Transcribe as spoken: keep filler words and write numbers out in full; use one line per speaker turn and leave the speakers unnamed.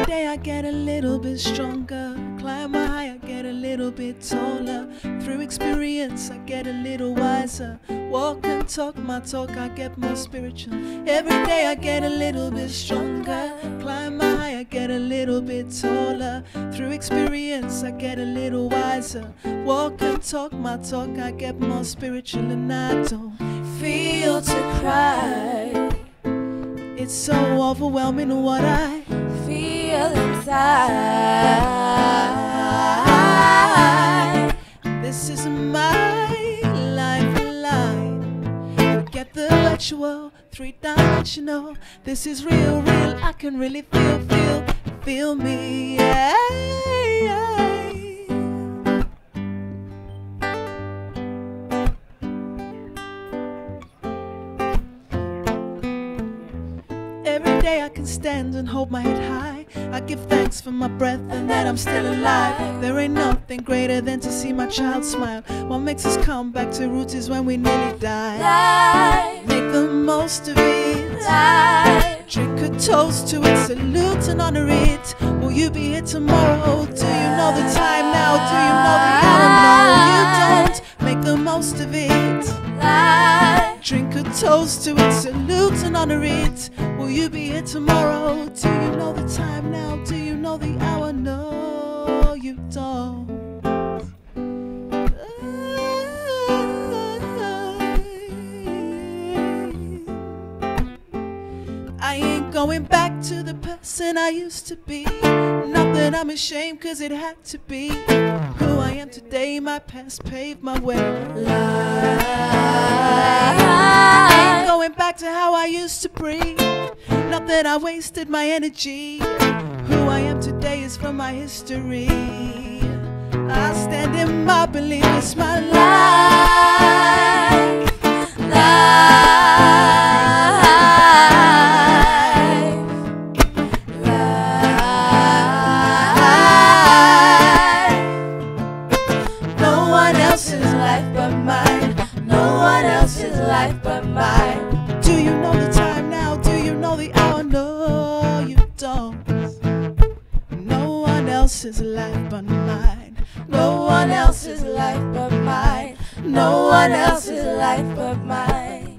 Every day I get a little bit stronger. Climb high, I get a little bit taller. Through experience, I get a little wiser. Walk and talk my talk, I get more spiritual. Every day I get a little bit stronger. Climb high, I get a little bit taller. Through experience, I get a little wiser. Walk and talk my talk, I get more spiritual. And I don't feel to cry. It's so overwhelming what I feel inside. This is my lifeline. Get the virtual, three-dimensional. This is real, real. I can really feel, feel, feel me. Yeah, yeah. Every day I can stand and hold my head high. I give thanks for my breath and that I'm still alive. There ain't nothing greater than to see my child smile. What makes us come back to roots is when we nearly die. Life. Make the most of it. Life. Drink a toast to it, salute and honor it. Will you be here tomorrow? Do you know the time now? Do you know the hour? No, you don't. Make the most of it. Life. Drink a toast to it, salute and honor it. Will you be here tomorrow? Do you know the time now? Do you know the hour? No, you don't. I ain't going back to the person I used to be. Not that I'm ashamed, cause it had to be. Who I am today, my past paved my way. I ain't going back to how I used to breathe. Not that I wasted my energy. Who I am today is from my history. I stand in my belief, it's my life. Life. Life. No one else's life but mine. No one else's life but mine. Do you know the time now? Do you know the hour? No, you don't. No one else's life but mine. No one else's life but mine. No one else's life but mine.